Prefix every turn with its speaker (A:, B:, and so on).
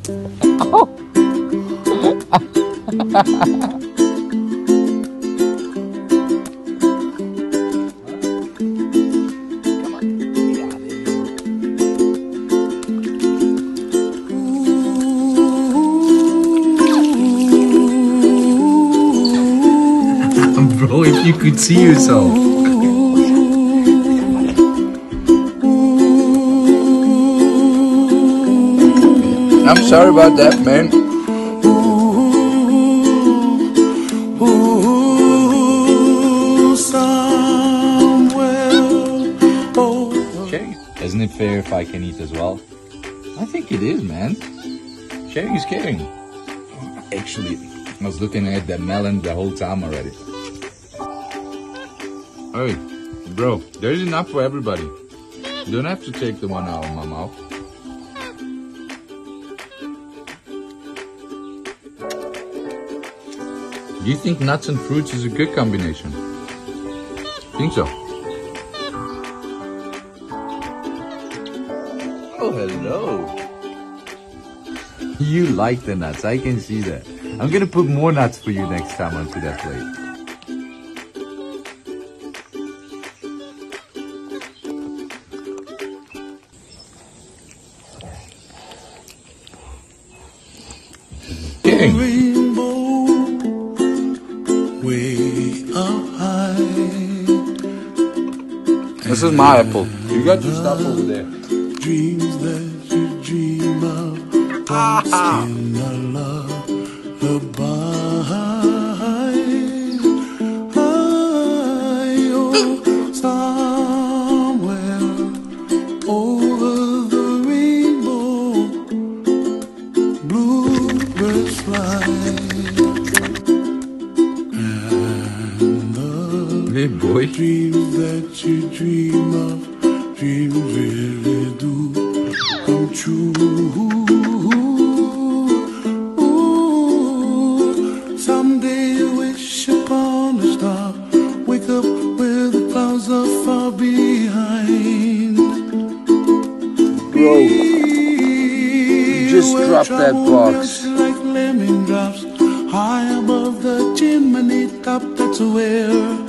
A: Bro, if you could see yourself. I'm sorry about that, man. Sharing. Isn't it fair if I can eat as well? I think it is, man. Sharing is caring. Actually, I was looking at that melon the whole time already. Hey, bro, there's enough for everybody. You don't have to take the one out of my mouth. Do you think nuts and fruits is a good combination? Think so? Oh, hello. You like the nuts, I can see that. I'm gonna put more nuts for you next time onto that plate. This is my apple. You got your stuff over there. Dreams that you dream of, in a lullaby. Somewhere over the rainbow, bluebirds fly. Hey boy. Dreams that you dream of, dreams really do come true. Ooh, someday you wish upon a star, wake up where the clouds are far behind. Bro, you just dropped that box. Like lemon drops high above the chimney top, that's where